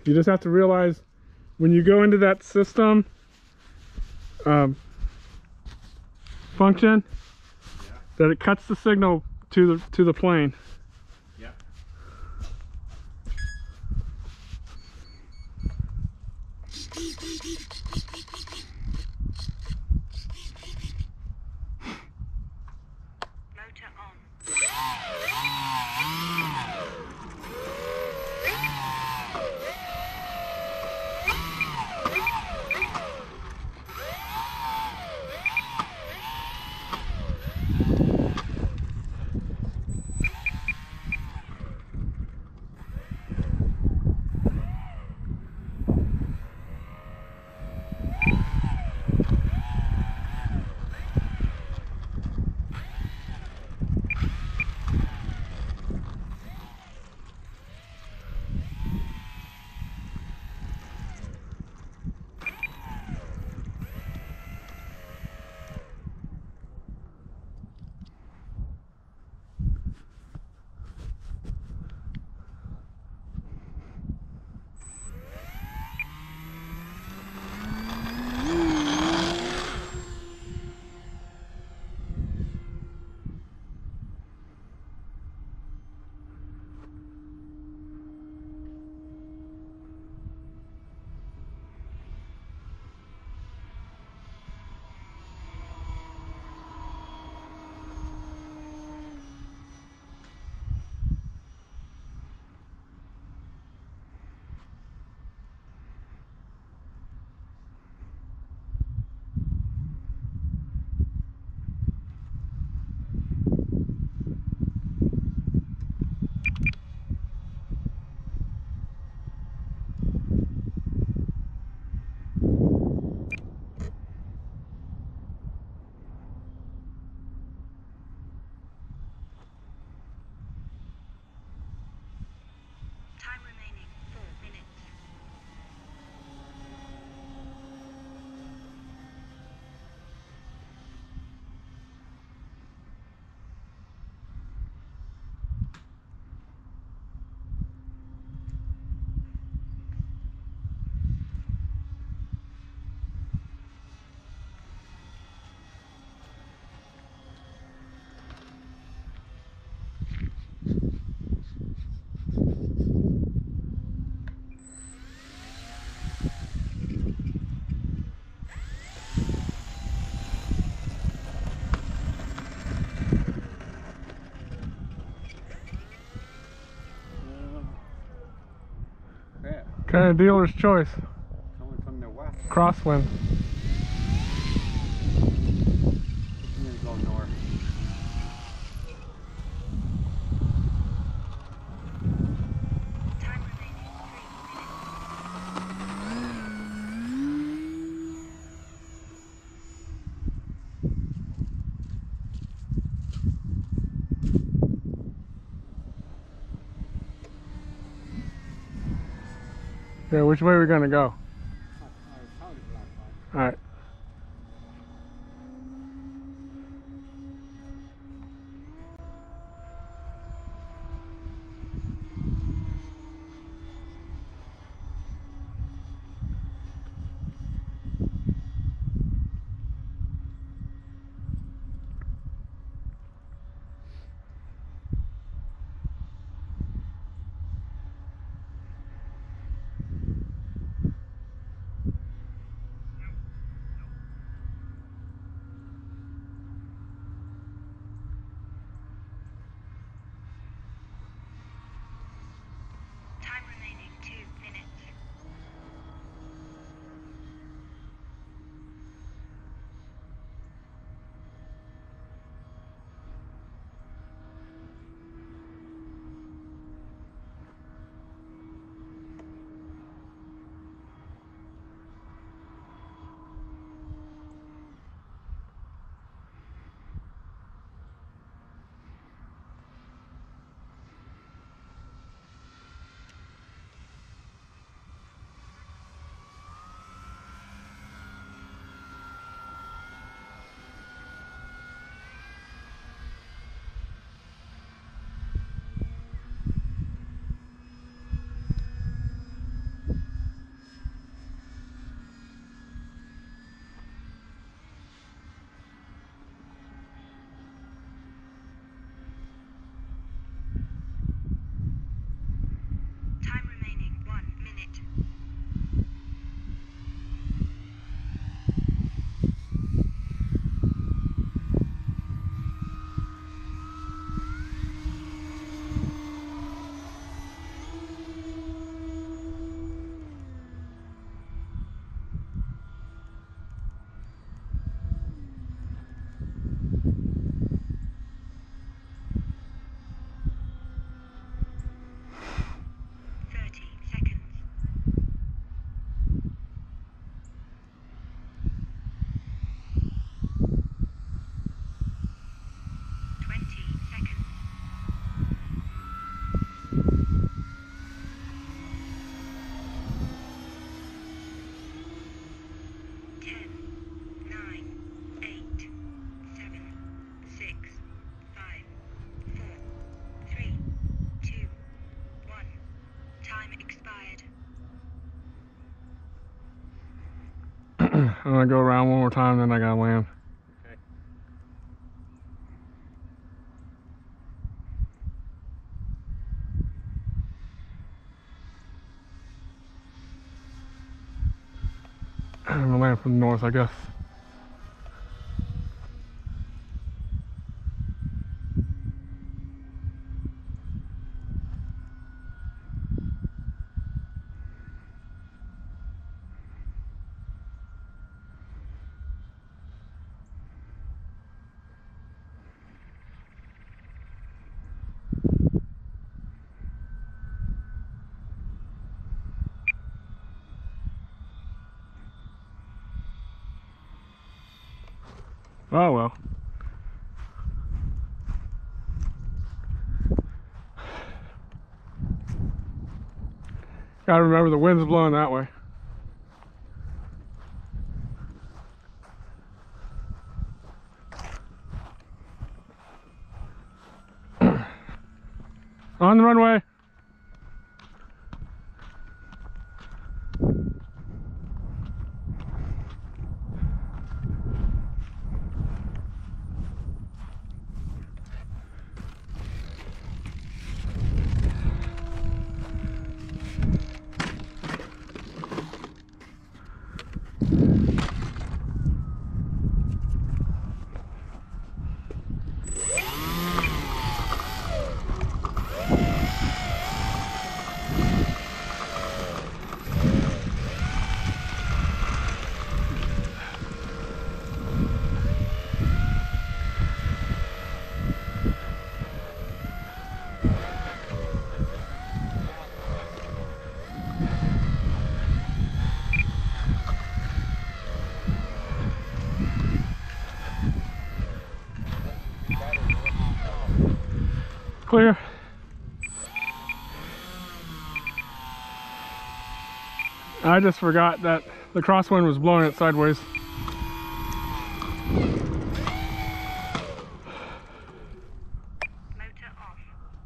You just have to realize when you go into that system function, that it cuts the signal to the plane. Yeah. Motor on. Time remaining 4 minutes. Kind of dealer's choice. Coming from the west. Crosswind. I'm gonna go north. Time remaining 3 minutes. Yeah, which way are we gonna go? Alright. expired. I'm gonna go around one more time, then I gotta land. Okay. I'm gonna land from the north, I guess. Oh well. Gotta remember the wind's blowing that way. On the runway. Clear. I just forgot that the crosswind was blowing it sideways. Motor off.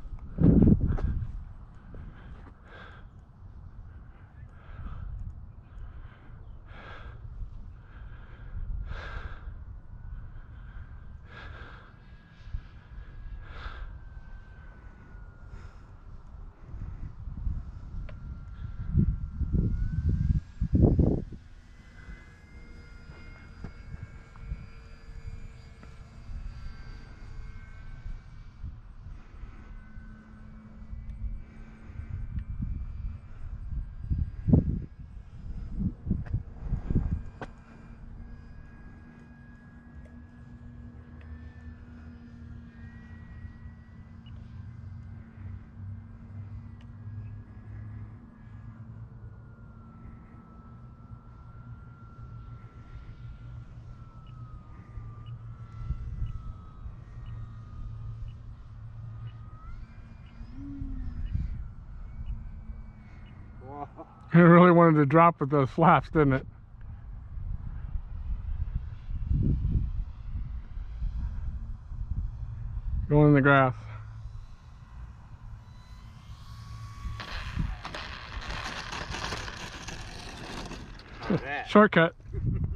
Whoa. It really wanted to drop with those flaps, didn't it? Going in the grass. How's that? Shortcut.